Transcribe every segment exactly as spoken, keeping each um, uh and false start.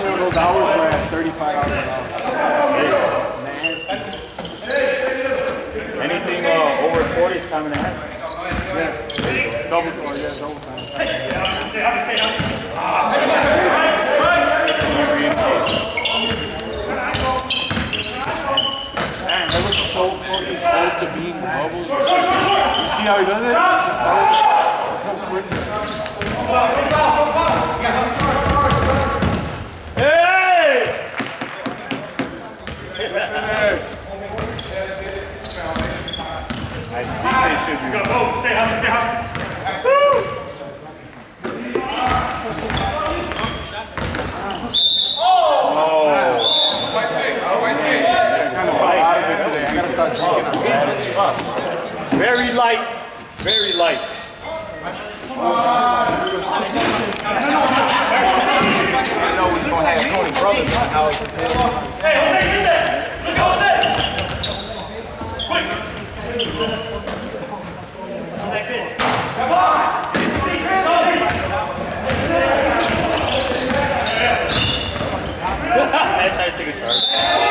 those hours were at thirty-five dollars an hour. Nasty. Anything uh, over forty is time and a half. Yeah. Double or yeah, double time. Man, that looks so fucking close to being bubbles. You see how he does it? Just so quick. Hey! I think they should be. Go, go, stay high, stay high. Oh! White six, white six. Kind of light out of it today. I gotta start drinking on Saturday. Very light, very light. I know we're going to have Tony Brothers on how it's Hey, Jose, get that! Look, Jose! Quick! Like this. Come on! I tried to take a charge.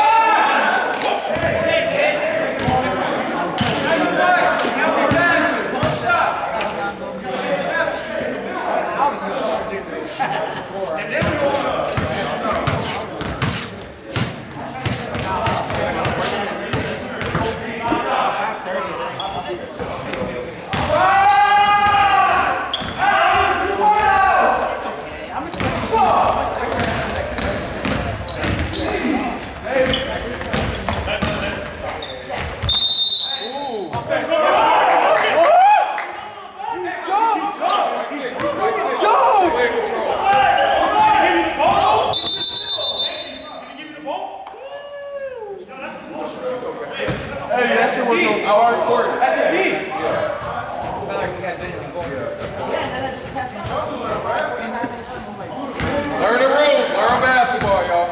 Learn the rules, learn basketball, y'all.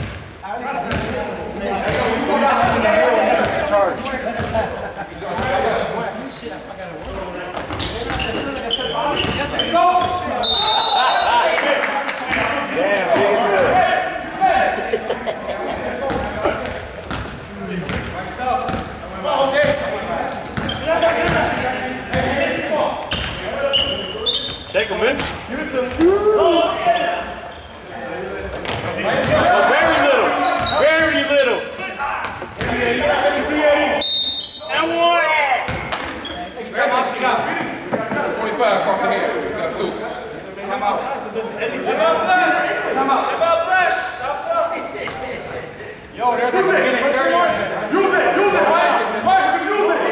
Damn, big as hell. Take him in. Give it to him. Oh, very little. Very little. And one. twenty-five across the head. We got two. Come out. Come out, bless. Come out. Come out, bless. Yo, there's a minute. Use it. Use it. Mike, Mike, use it.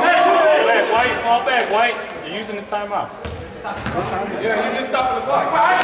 White, fall back, White. You're using the timeout. Yeah, he just stopped the clock.